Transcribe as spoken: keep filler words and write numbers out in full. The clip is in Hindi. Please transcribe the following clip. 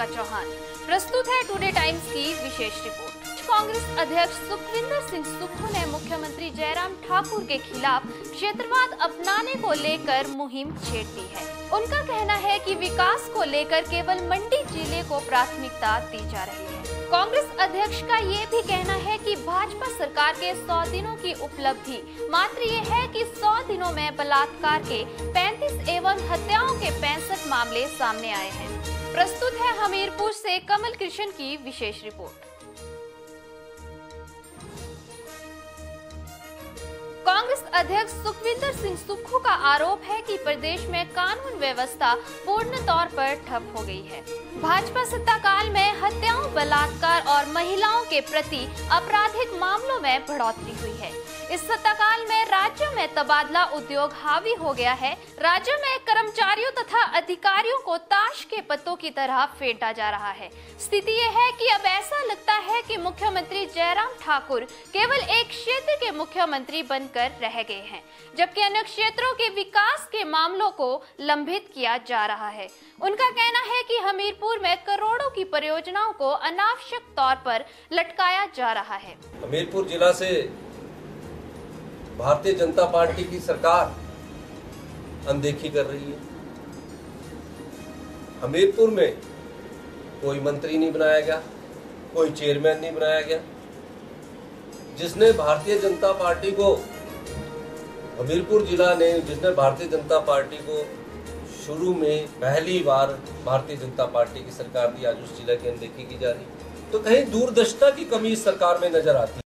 प्रियंका चौहान। प्रस्तुत है टुडे टाइम्स की विशेष रिपोर्ट। कांग्रेस अध्यक्ष सुखविंदर सिंह सुक्खू ने मुख्यमंत्री जयराम ठाकुर के खिलाफ क्षेत्रवाद अपनाने को लेकर मुहिम छेड़ दी है। उनका कहना है कि विकास को लेकर केवल मंडी जिले को प्राथमिकता दी जा रही है। कांग्रेस अध्यक्ष का ये भी कहना है कि भाजपा सरकार के सौ दिनों की उपलब्धि मात्र ये है कि सौ दिनों में बलात्कार के पैंतीस एवं हत्याओं के पैंसठ मामले सामने आए हैं। प्रस्तुत है हमीरपुर से कमल कृष्ण की विशेष रिपोर्ट। कांग्रेस अध्यक्ष सुखविंदर सिंह सुक्खू का आरोप है कि प्रदेश में कानून व्यवस्था पूर्ण तौर पर ठप हो गई है। भाजपा सत्ता काल में हत्याओं, बलात्कार और महिलाओं के प्रति आपराधिक मामलों में बढ़ोतरी हुई है। इस सत्ता काल में राज्य में तबादला उद्योग हावी हो गया है। राज्य में कर्मचारियों तथा अधिकारियों को ताश के पत्तों की तरह फेंटा जा रहा है। स्थिति यह है कि अब ऐसा लगता है कि मुख्यमंत्री जयराम ठाकुर केवल एक क्षेत्र के मुख्यमंत्री बनकर रह गए हैं, जबकि अन्य क्षेत्रों के विकास के मामलों को लंबित किया जा रहा है। उनका कहना है कि हमीरपुर में करोड़ों की परियोजनाओं को अनावश्यक तौर पर लटकाया जा रहा है। हमीरपुर जिला से भारतीय जनता पार्टी की सरकार अनदेखी कर रही है। हमीरपुर में कोई मंत्री नहीं बनाया गया, कोई चेयरमैन नहीं बनाया गया। जिसने भारतीय जनता पार्टी को हमीरपुर जिला ने जिसने भारतीय जनता पार्टी को शुरू में पहली बार भारतीय जनता पार्टी की सरकार दी, आज उस जिला की अनदेखी की जा रही। तो कहीं दूरदर्शिता की कमी इस सरकार में नजर आती है।